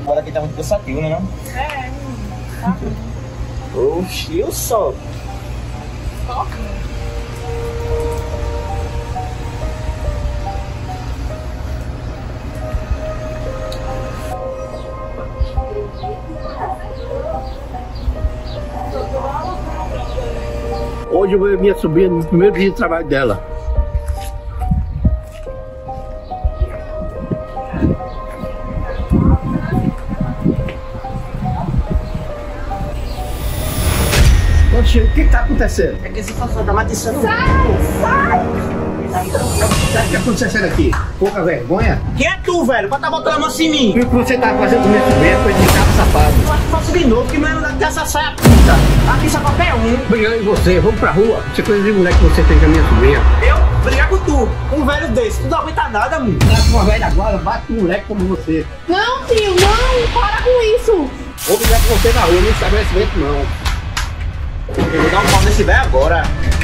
trabalho aqui tá muito cansativo, né não? É, tá. Oxi, eu só. Hoje eu vou ver minha sobrinha no primeiro dia de trabalho dela. Oxe, o que tá acontecendo? É que esse passou da maldição. Sai! O que tá acontecendo aqui? Pouca vergonha? Quem é tu, velho? Pra tá botando a mão assim em mim? O que você tá fazendo com minha sobrinha? Foi de cabo safado. Eu acho que faço de novo, que mulher não dá dessa saia puta. Aqui só qualquer um. Brigando em você, vamos pra rua. Você coisa de mulher que você tem com a minha sobrinha. Eu? Brigar com tu. Um velho desse, tu não aguenta nada, mano. Bate uma velha agora, bate com um moleque como você. Não, tio, não! Para com isso! Vou brigar com você na rua, não estabelecimento não. Eu vou dar um pau nesse velho agora.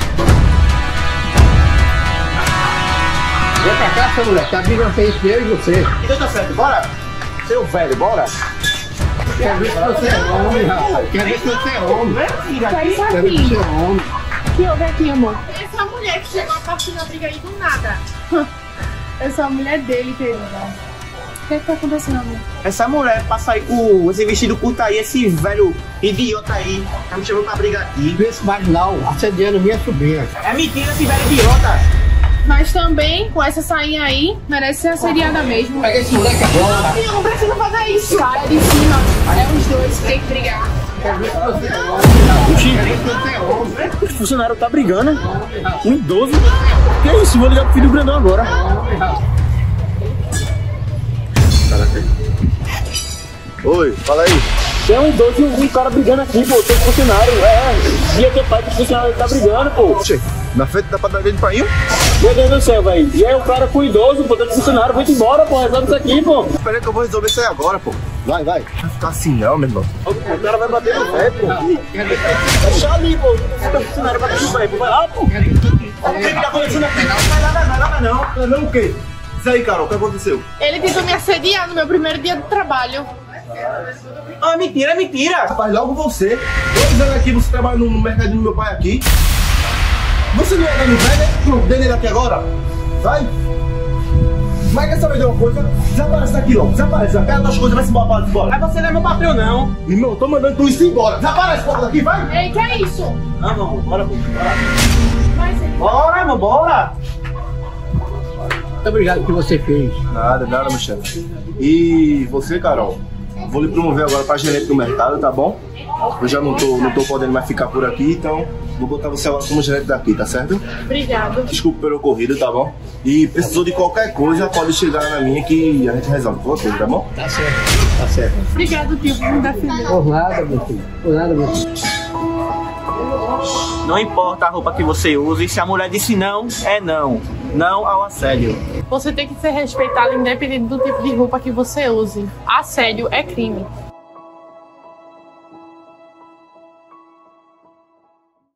Vem pra cá, seu moleque, tá brigando feio entre eu e você. Então tá certo, bora? Seu velho, bora? Quer ver se você é homem, rapaz. Quer ver se você é homem. Que é isso Quer ver se aqui? você é homem. Que houve aqui, amor? Essa mulher que chegou a partir da briga aí do nada. Essa é a mulher dele, querida. O que é que tá acontecendo, amor? Essa mulher passa aí com esse vestido curto aí, esse velho idiota aí, tá me chamando pra brigar aqui. Esse marginal assediando minha sobrinha. É mentira esse velho idiota. Mas também, com essa sainha aí, merece ser assediada mesmo. Pega esse moleque agora. Filho, não precisa fazer isso. Cara de cima, é os dois que tem que brigar. Quer ver se você é homem. Quer ver se você é homem. O funcionário tá brigando. Um idoso. Que é isso? Vou ligar pro filho do grandão agora. Oi, fala aí. Tem um idoso e um cara brigando aqui, pô. Tem funcionário. Dia que pai do funcionário tá brigando, pô. Oxe, na frente da padaria de Painho? Meu Deus do céu, velho. E aí o cara com o idoso, pô, tem funcionário. Vai embora, pô. Resolve isso aqui, pô. Espera aí que eu vou resolver isso aí agora, pô. Vai, vai. Não vai ficar assim não, meu irmão. O cara vai bater no velho, pô. Deixa ali, pô. Tem funcionário bater no velho, pô. Vai lá, pô. O que tá acontecendo aqui? Não vai nada, não. Não o quê? Isso aí, Carol, o que aconteceu? Ele tentou me assediar no meu primeiro dia de trabalho. Ah, mentira, é mentira. Rapaz, logo você. 2 anos aqui, você trabalha no mercadinho do meu pai aqui. Você não é velho, né? Pronto, dele aqui agora. Sai. Mas quer saber de uma coisa? Desaparece daqui logo, desaparece. Pega as coisas, vai se embora, vai embora. Mas você não é meu patrão, não. Irmão, eu tô mandando tu ir embora. Desaparece logo daqui, vai. Ei, que é isso? Não, não, bora, pô. Vai ser. Bora, irmão, bora. Muito obrigado pelo que você fez. Nada, meu chefe. E você, Carol? Vou lhe promover agora para gerente do mercado, tá bom? Eu já não tô podendo mais ficar por aqui, então vou botar você agora como gerente daqui, tá certo? Obrigado. Desculpa pelo ocorrido, tá bom? E precisou de qualquer coisa, pode chegar na minha que a gente resolve qualquer coisa, tá bom? Tá certo, tá certo. Obrigado, tio, por me defender. Por nada, meu filho. Por nada, meu filho. Não importa a roupa que você use, se a mulher disse não, é não. Não ao assédio. Você tem que ser respeitado independente do tipo de roupa que você use. Assédio é crime.